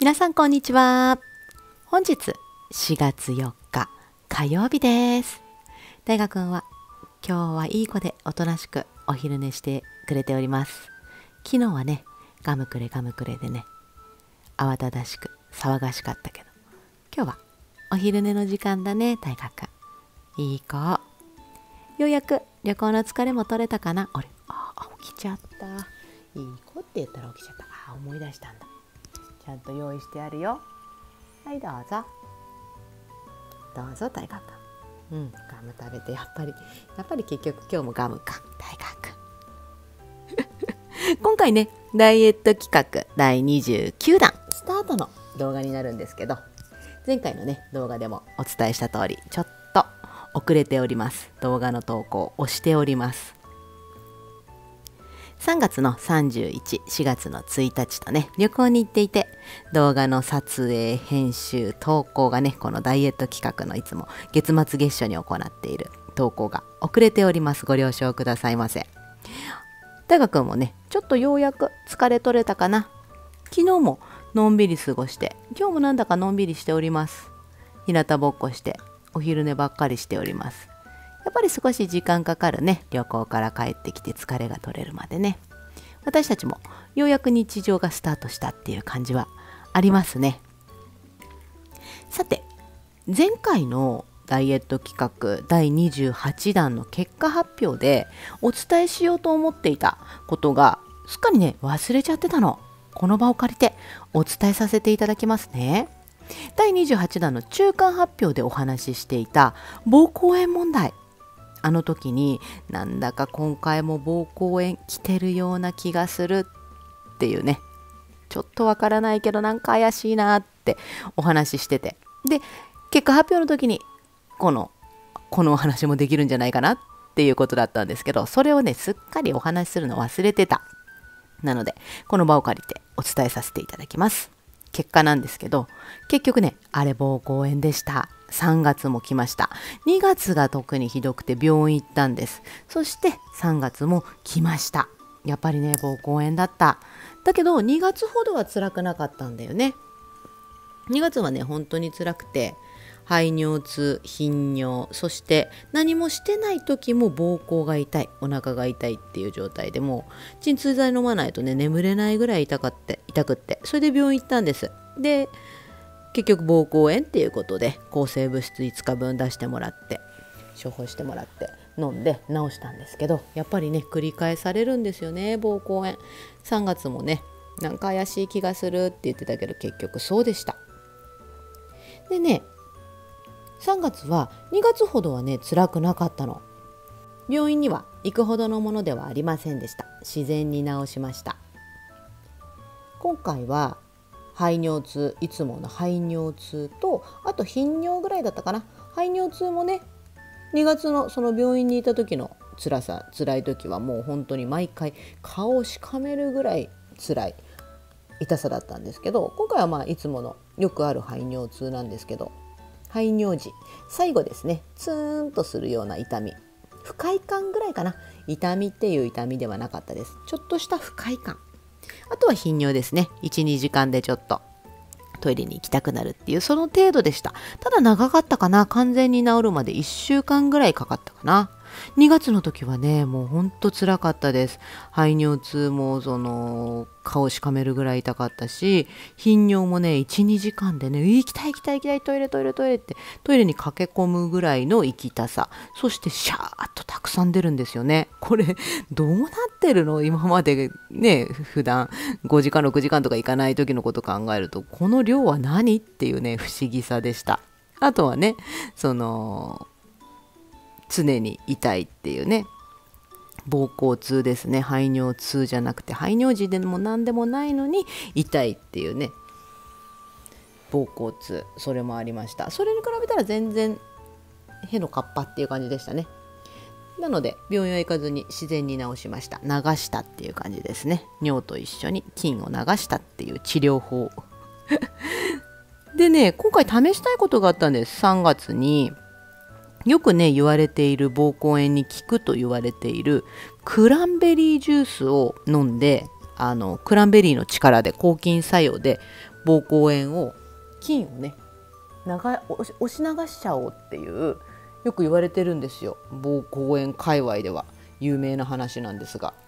皆さんこんにちは。本日4月4日火曜日です。大河くんは今日はいい子でおとなしくお昼寝してくれております。昨日はね、ガムくれガムくれでね、慌ただしく騒がしかったけど、今日はお昼寝の時間だね、大河くん。いい子。ようやく旅行の疲れも取れたかな。起きちゃった。いい子って言ったら起きちゃった。思い出したんだ。ちゃんと用意してあるよ。はい、どうぞ。どうぞ、大河君。ガム食べて、やっぱり結局今日もガムか、大河君。今回ね、ダイエット企画第29弾スタートの動画になるんですけど、前回のね、動画でもお伝えした通り、ちょっと遅れております。動画の投稿をしております。3月の31、4月の1日とね、旅行に行っていて、動画の撮影、編集、投稿がね、このダイエット企画のいつも月末月初に行っている投稿が遅れております。ご了承くださいませ。大河くんもね、ちょっとようやく疲れ取れたかな。昨日ものんびり過ごして、今日もなんだかのんびりしております。日向ぼっこして、お昼寝ばっかりしております。やっぱり少し時間かかるね。旅行から帰ってきて疲れが取れるまでね。私たちもようやく日常がスタートしたっていう感じはありますね。さて、前回のダイエット企画第28弾の結果発表でお伝えしようと思っていたことがすっかりね、忘れちゃってたの。この場を借りてお伝えさせていただきますね。第28弾の中間発表でお話ししていた膀胱炎問題。あの時になんだか今回も膀胱炎来てるような気がするっていうね、ちょっとわからないけどなんか怪しいなってお話ししてて、で結果発表の時にこのお話もできるんじゃないかなっていうことだったんですけど、それをねすっかりお話しするの忘れてた。なのでこの場を借りてお伝えさせていただきます。結果なんですけど、結局ね、あれ膀胱炎でした。3月も来ました。2月が特にひどくて病院行ったんです。そして3月も来ました。やっぱりね、膀胱炎だった。だけど2月ほどは辛くなかったんだよね。2月はね、本当に辛くて、排尿痛、頻尿、そして何もしてない時も膀胱が痛い、お腹が痛いっていう状態で、もう鎮痛剤飲まないとね、眠れないぐらい痛くって、それで病院行ったんです。で、結局膀胱炎っていうことで抗生物質5日分出してもらって、処方してもらって飲んで治したんですけど、やっぱりね繰り返されるんですよね、膀胱炎。3月もね、なんか怪しい気がするって言ってたけど、結局そうでした。でね、3月は2月ほどはね辛くなかったの。病院には行くほどのものではありませんでした。自然に治しました。今回は排尿痛、いつもの排尿痛と、あと頻尿ぐらいだったかな。排尿痛もね、2月のその病院にいた時の辛い時はもう本当に毎回顔をしかめるぐらい辛い痛さだったんですけど、今回はまあいつものよくある排尿痛なんですけど、排尿時最後ですね、ツーンとするような痛み、不快感ぐらいかな。痛みっていう痛みではなかったです。ちょっとした不快感。あとは頻尿ですね。 1,2 時間でちょっとトイレに行きたくなるっていう、その程度でした。ただ長かったかな。完全に治るまで1週間ぐらいかかったかな。2月の時はね、もうほんと辛かったです。排尿痛も顔しかめるぐらい痛かったし、頻尿もね 1,2 時間でね、行きたいトイレってトイレに駆け込むぐらいの行きたさ。そしてシャーッとたくさん出るんですよね。これどうなってるの？今までね、普段5時間6時間とか行かない時のこと考えると、この量は何っていうね、不思議さでした。あとはね、常に痛いっていうね、膀胱痛ですね。排尿痛じゃなくて、排尿時でも何でもないのに痛いっていうね、膀胱痛、それもありました。それに比べたら全然へのかっぱっていう感じでしたね。なので病院は行かずに自然に治しました。流したっていう感じですね。尿と一緒に菌を流したっていう治療法でね、今回試したいことがあったんです。3月によくね言われている、膀胱炎に効くと言われているクランベリージュースを飲んで、クランベリーの力で抗菌作用で膀胱炎を菌をね押し流しちゃおうっていうよく言われてるんですよ。膀胱炎界隈では有名な話なんですが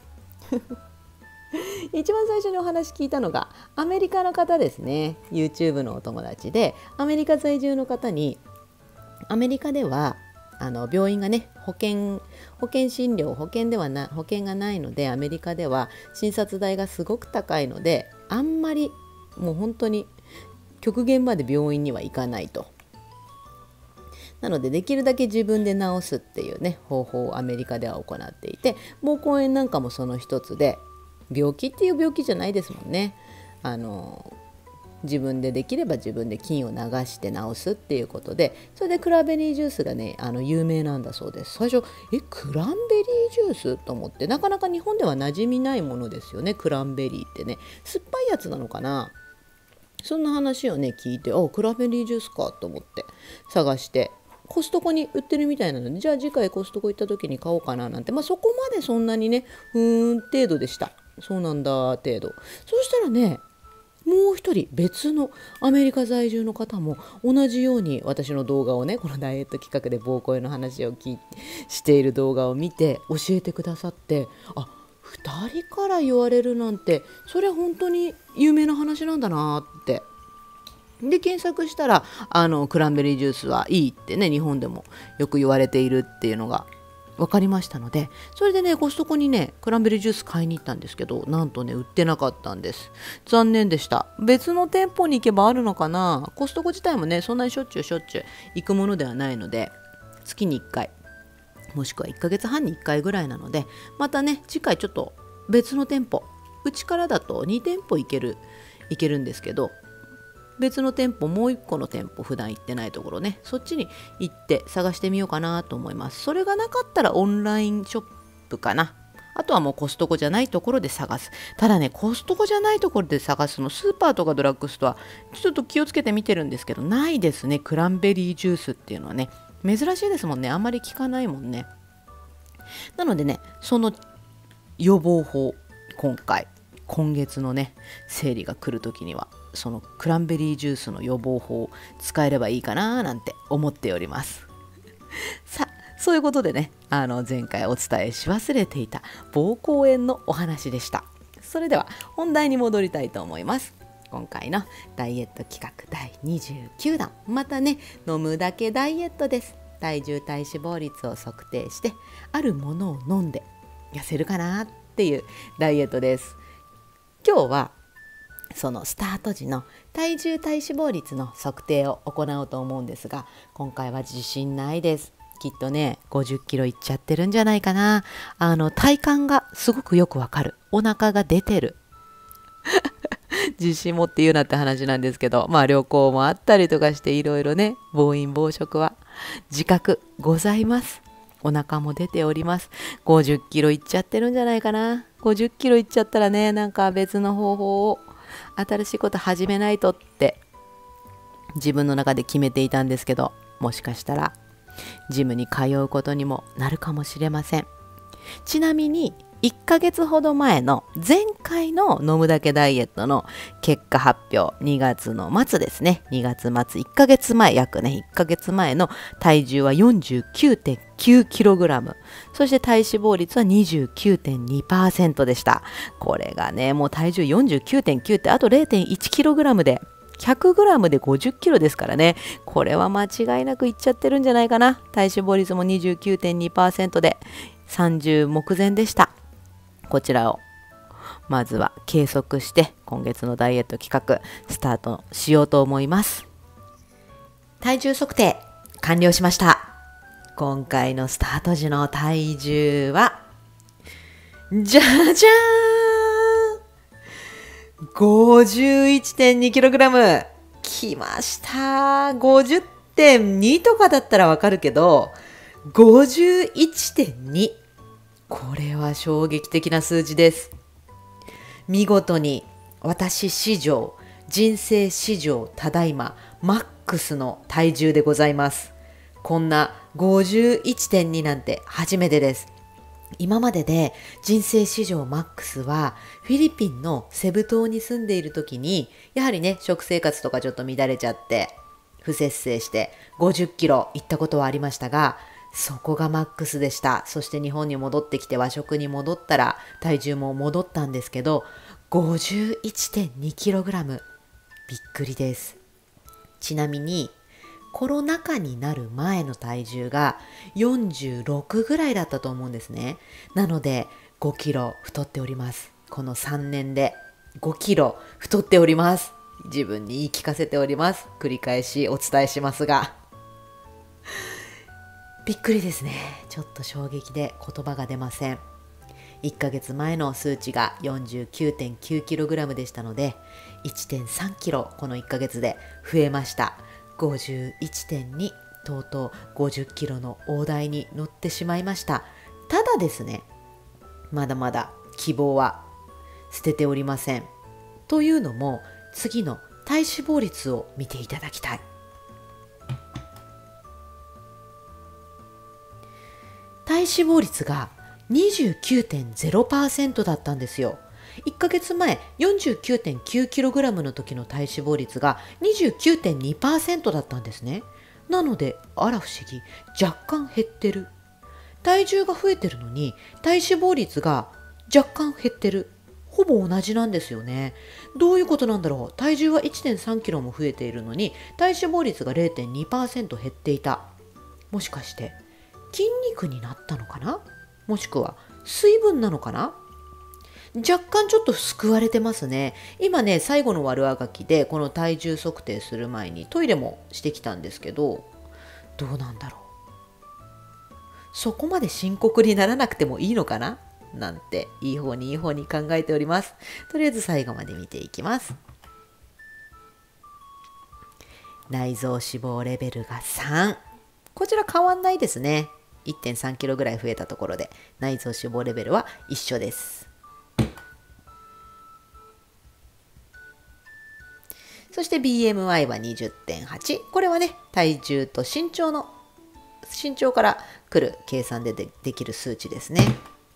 一番最初にお話聞いたのがアメリカの方ですね。 YouTube のお友達でアメリカ在住の方に、アメリカでは病院がね保険診療保険がないので、アメリカでは診察代がすごく高いので、あんまりもう本当に極限まで病院には行かないと。なのでできるだけ自分で治すっていうね方法をアメリカでは行っていて、膀胱炎なんかもその一つで、病気っていう病気じゃないですもんね。自分でできれば自分で菌を流して治すっていうことで、それでクランベリージュースがね有名なんだそうです。最初クランベリージュースと思って、なかなか日本では馴染みないものですよね。クランベリーってね酸っぱいやつなのかな。そんな話をね聞いて、クランベリージュースかと思って探して、コストコに売ってるみたいなので、じゃあ次回コストコ行った時に買おうかななんて、そこまでそんなにね程度でした。そうなんだ程度。そうしたらね、もう一人別のアメリカ在住の方も同じように私の動画をね、このダイエット企画で膀胱炎の話をしている動画を見て教えてくださって、2人から言われるなんて、それ本当に有名な話なんだなって。で検索したらクランベリージュースはいいってね、日本でもよく言われているっていうのが分かりましたので、それでねコストコにねクランベリージュース買いに行ったんですけど、なんとね売ってなかったんです。残念でした。別の店舗に行けばあるのかな。コストコ自体もねそんなにしょっちゅう行くものではないので、月に1回もしくは1ヶ月半に1回ぐらいなので、またね次回ちょっと別の店舗、うちからだと2店舗行けるんですけど、別の店舗、もう1個の店舗、普段行ってないところね、そっちに行って探してみようかなと思います。それがなかったらオンラインショップかな。あとはもうコストコじゃないところで探す。ただね、コストコじゃないところで探すの、スーパーとかドラッグストアちょっと気をつけて見てるんですけど、ないですね。クランベリージュースっていうのはね珍しいですもんね。あんまり聞かないもんね。なのでね、その予防法、今月のね生理が来る時にはそのクランベリージュースの予防法を使えればいいかななんて思っておりますさあ、そういうことでね、前回お伝えし忘れていた膀胱炎のお話でした。それでは本題に戻りたいと思います。今回のダイエット企画第29弾、またね飲むだけダイエットです。体重体脂肪率を測定して、あるものを飲んで痩せるかなっていうダイエットです。今日はそのスタート時の体重体脂肪率の測定を行おうと思うんですが、今回は自信ないです。きっとね50キロいっちゃってるんじゃないかな。体感がすごくよくわかる。お腹が出てる自信持って言うなって話なんですけど、旅行もあったりとかして、いろいろね暴飲暴食は自覚ございます。お腹も出ております。50キロいっちゃってるんじゃないかな。50キロいっちゃったらね、なんか別の方法を、新しいこと始めないとって自分の中で決めていたんですけど、もしかしたらジムに通うことにもなるかもしれません。ちなみに1ヶ月ほど前の前回の飲むだけダイエットの結果発表、2月の末ですね。2月末、1ヶ月前、約ね1ヶ月前の体重は 49.9kg、 そして体脂肪率は 29.2% でした。これがねもう体重 49.9 ってあと 0.1kg で100g で50キロですからね。これは間違いなくいっちゃってるんじゃないかな。体脂肪率も 29.2% で30目前でした。こちらをまずは計測して、今月のダイエット企画スタートしようと思います。体重測定完了しました。今回のスタート時の体重はじゃじゃーん 51.2kg きました。 50.2 とかだったらわかるけど 51.2、これは衝撃的な数字です。見事に私史上、人生史上ただいまマックスの体重でございます。こんな 51.2 なんて初めてです。 今までで人生史上マックスはフィリピンのセブ島に住んでいる時にやはりね食生活とかちょっと乱れちゃって不摂生して50キロ行ったことはありましたが、そこがマックスでした。そして日本に戻ってきて和食に戻ったら体重も戻ったんですけど、51.2 キログラム。びっくりです。ちなみにコロナ禍になる前の体重が46ぐらいだったと思うんですね。なので5キロ太っております。この3年で5キロ太っております。自分に言い聞かせております。繰り返しお伝えしますが、びっくりですね。ちょっと衝撃で言葉が出ません。1ヶ月前の数値が 49.9 キログラムでしたので 1.3 キロこの1ヶ月で増えました。51.2、とうとう50キロの大台に乗ってしまいました。ただですね、まだまだ希望は捨てておりません。というのも次の体脂肪率を見ていただきたい。体脂肪率が 29.0% だったんですよ。1ヶ月前 49.9 キログラムの時の体脂肪率が 29.2% だったんですね。なのであら不思議、若干減ってる。体重が増えてるのに体脂肪率が若干減ってる。ほぼ同じなんですよね。どういうことなんだろう。体重は 1.3 キロも増えているのに体脂肪率が 0.2% 減っていた。もしかして筋肉になったのかな、もしくは水分なのかな。若干ちょっと救われてますね。今ね、最後の悪あがきでこの体重測定する前にトイレもしてきたんですけど、どうなんだろう。そこまで深刻にならなくてもいいのかななんていい方に考えております。とりあえず最後まで見ていきます。内臓脂肪レベルが3。こちら変わんないですね。1.3 キロぐらい増えたところで内臓脂肪レベルは一緒です。そして BMI は 20.8。これはね、体重と身長から来る計算でできる数値ですね。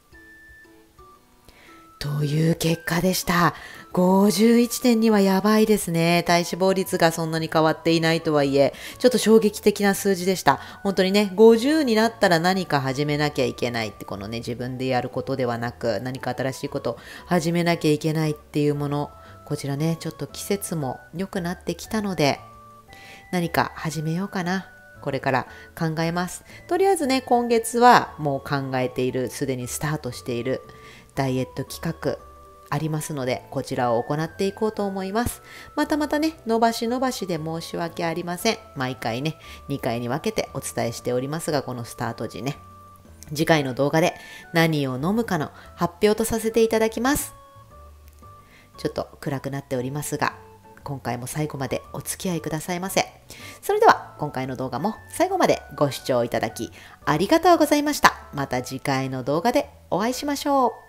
という結果でした。51.2 はやばいですね。体脂肪率がそんなに変わっていないとはいえ、ちょっと衝撃的な数字でした。本当にね、50になったら何か始めなきゃいけないって、このね、自分でやることではなく、何か新しいことを始めなきゃいけないっていうもの。こちらね、ちょっと季節も良くなってきたので、何か始めようかな。これから考えます。とりあえずね、今月はもう考えている、すでにスタートしているダイエット企画ありますので、こちらを行っていこうと思います。またね、伸ばしで申し訳ありません。毎回ね、2回に分けてお伝えしておりますが、このスタート時ね、次回の動画で何を飲むかの発表とさせていただきます。ちょっと暗くなっておりますが、今回も最後までお付き合いくださいませ。それでは今回の動画も最後までご視聴いただきありがとうございました。また次回の動画でお会いしましょう。